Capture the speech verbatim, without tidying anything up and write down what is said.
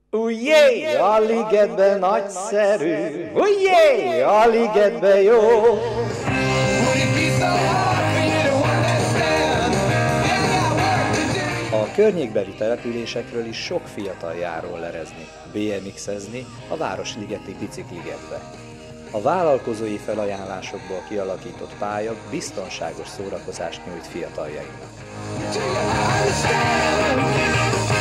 Ujjé, a ligetben nagyszerű, ujjé, a ligetben jó. A környékbeli településekről is sok fiatal járul lerezni, bé em iksezni a Városligeti Bicikligetbe. A vállalkozói felajánlásokból kialakított pálya biztonságos szórakozást nyújt fiataljainknak.